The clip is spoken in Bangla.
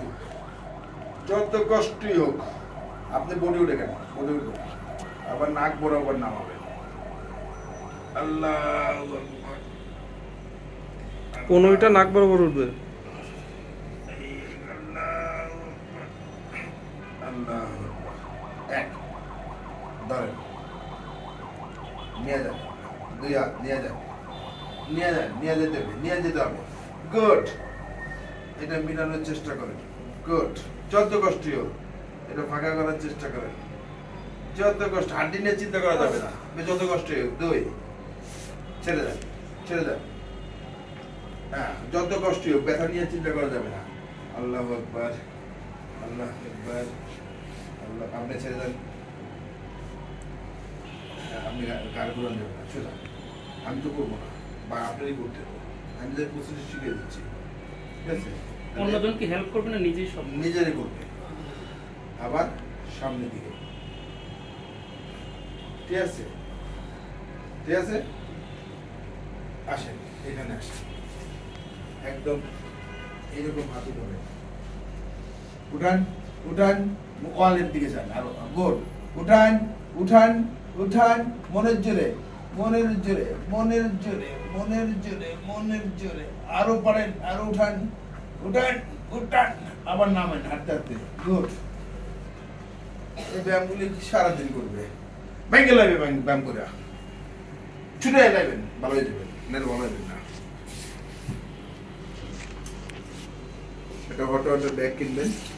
যত কষ্টই হোক আপনি বডি উঠে কেন বডি উঠবে আবার নাক বরাবর নামাবেন আল্লাহ 15টা নাক বরাবর উঠবে আল্লাহ এক ধরেন নিয়ে যান দুই হাত নিয়ে যান নিয়ে যেতে হবে নিয়ে যেতে হবে গুড এটা মিলানোর চেষ্টা করেন গুড যত কষ্টই হোক এটা ফাঁকা করার চেষ্টা করেন যত কষ্ট হাড্ডি নিয়ে চিন্তা করা যাবে না যত কষ্টই হোক দুই ছেড়ে দেন হ্যাঁ যত কষ্টই হোক ব্যথা নিয়ে চিন্তা করা যাবে না আল্লাহ আকবার আল্লাহ আকবার আল্লাহ আপনি ছেড়ে দেন আপনি গাড়ি ঘুরান যাবেন না সোজা আমি তো করবো না বা আপনারই করতে হবে আমি যে প্রসেস শিখিয়ে দিচ্ছি ঠিক আছে অন্যজনকে হেল্প করবে না নিজেই সব নিজেরই করবে আবার সামনের দিকে ঠিক আছে ঠিক আছে আসেন এখানে আসেন একদম এইরকম হাত উঠাবে উঠান ওয়ালের দিকে যান আরো গোল উঠান মনের জোরে আরো পারেন আরো উঠান আবার নামেন হাঁটতে গুড এই ব্যায়ামগুলি সারাদিন করবে ব্যাংকে লাগবে ব্যায়াম করে ছুটে যাবেন ভালো হয়ে যাবেন ভালো হয়ে যাবেন না এটা হট ব্যাগ কিনবেন